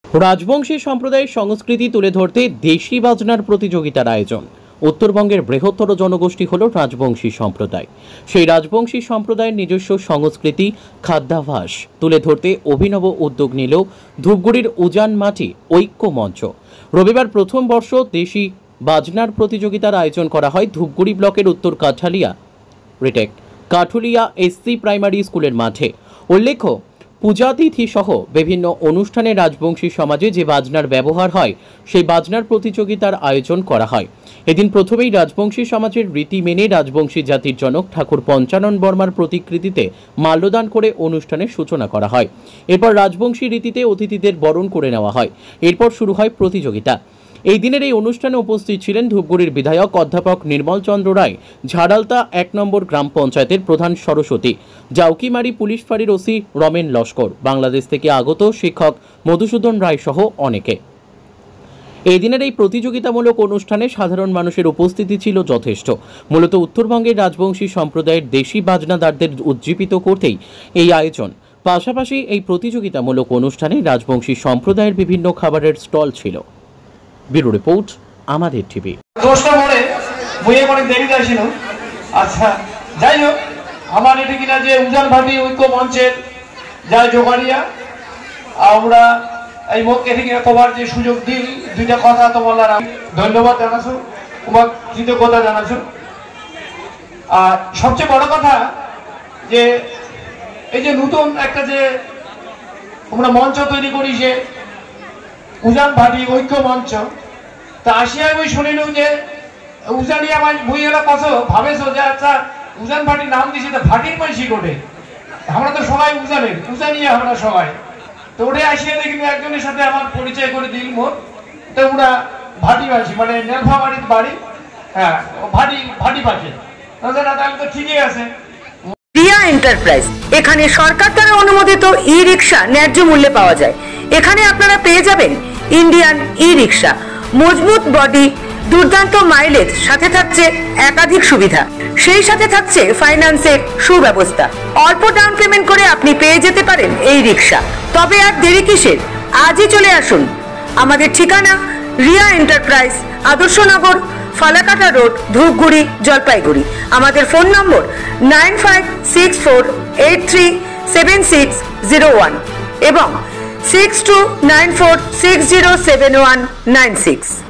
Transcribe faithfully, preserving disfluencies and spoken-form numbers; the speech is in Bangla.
রাজবংশী সম্প্রদায়ের সংস্কৃতি তুলে ধরতে দেশি বাজনার প্রতিযোগিতার আয়োজন। উত্তরবঙ্গের বৃহত্তর জনগোষ্ঠী হল রাজবংশী সম্প্রদায়। সেই রাজবংশী সম্প্রদায়ের নিজস্ব সংস্কৃতি, খাদ্যাভ্যাস তুলে ধরতে অভিনব উদ্যোগ নিল ধূপগুড়ির উজান মাটি ঐক্য মঞ্চ। রবিবার প্রথম বর্ষ দেশি বাজনার প্রতিযোগিতার আয়োজন করা হয় ধূপগুড়ি ব্লকের উত্তর কাঠালিয়া রিটেক কাঠুলিয়া এসসি প্রাইমারি স্কুলের মাঠে। উল্লেখ্য, পূজাতিথি সহ বিভিন্ন অনুষ্ঠানে রাজবংশী সমাজে যে বাজনার ব্যবহার হয় সেই বাজনার প্রতিযোগিতার আয়োজন করা হয়। এদিন প্রথমেই রাজবংশী সমাজের রীতি মেনে রাজবংশী জাতির জনক ঠাকুর পঞ্চানন বর্মার প্রতিকৃতিতে মাল্যদান করে অনুষ্ঠানের সূচনা করা হয়। এরপর রাজবংশী রীতিতে অতিথিদের বরণ করে নেওয়া হয়। এরপর শুরু হয় প্রতিযোগিতা। এই দিনের এই অনুষ্ঠানে উপস্থিত ছিলেন ধূপগুড়ির বিধায়ক অধ্যাপক নির্মল চন্দ্র রায়, ঝাড়ালতা এক নম্বর গ্রাম পঞ্চায়েতের প্রধান সরস্বতী, জাউকিমারি পুলিশ ফাঁড়ির ওসি রমেন লস্কর, বাংলাদেশ থেকে আগত শিক্ষক মধুসূদন রায় সহ অনেকে। এই দিনের এই প্রতিযোগিতামূলক অনুষ্ঠানে সাধারণ মানুষের উপস্থিতি ছিল যথেষ্ট। মূলত উত্তরবঙ্গের রাজবংশী সম্প্রদায়ের দেশি বাজনাদারদের উজ্জীবিত করতেই এই আয়োজন। পাশাপাশি এই প্রতিযোগিতামূলক অনুষ্ঠানে রাজবংশী সম্প্রদায়ের বিভিন্ন খাবারের স্টল ছিল। ব্যুরো রিপোর্ট, আমাদের টিভি। দোষটা মনে বইয়ে অনেক দেরি যাচ্ছিল। আচ্ছা, যাই হোক, আমার এটি কিনা যে উজান ভাটি ঐক্য মঞ্চের যা জোগাড়িয়া আমরা এই এটি কিনা তোমার যে সুযোগ দিল দুইটা কথা তোমার ধন্যবাদ জানাছো, তোমার কৃতজ্ঞতা জানাছো। আর সবচেয়ে বড় কথা যে এই যে নতুন একটা যে আমরা মঞ্চ তৈরি করি, যে উজান ভাটি ঐক্য মঞ্চ, তা আসিয়া বই শুনিল যে উজানিয়া বইয়েরা কত ভাবেছ যে আচ্ছা উজান ভাটির নাম দিয়েছে, তা ভাটির মাইসি কোটে, আমরা তো সবাই উজানের উজানিয়া আমরা সবাই। তো ওটা আসিয়া দেখি একজনের সাথে আমার পরিচয় করে দিল মোট, তো ওরা ভাটি মাইসি মানে নেলফা বাড়ির বাড়ি, হ্যাঁ ভাটি ভাটি পাখি, তাহলে তো ঠিকই আছে। রিয়া এন্টারপ্রাইজ, এখানে সরকার দ্বারা অনুমোদিত ই রিক্সা ন্যায্য মূল্যে পাওয়া যায়। এখানে আপনারা পেয়ে যাবেন ইন্ডিয়ান ই রিক্সা, মজবুত বডি, দুর্দান্ত মাইলেজ, সাথে থাকছে একাধিক সুবিধা, সেই সাথে থাকছে ফাইন্যান্সের সুব্যবস্থা। অল্প ডাউন পেমেন্ট করে আপনি পেয়ে যেতে পারেন এই রিক্সা। তবে আর দেরি কিসের, আজই চলে আসুন। আমাদের ঠিকানা রিয়া এন্টারপ্রাইজ, আদর্শনগর, ফালাকাটা রোড, ধূপগুড়ি, জলপাইগুড়ি। আমাদের phone number nine five six four eight three seven six zero one এবং six two nine four six zero seven one nine six.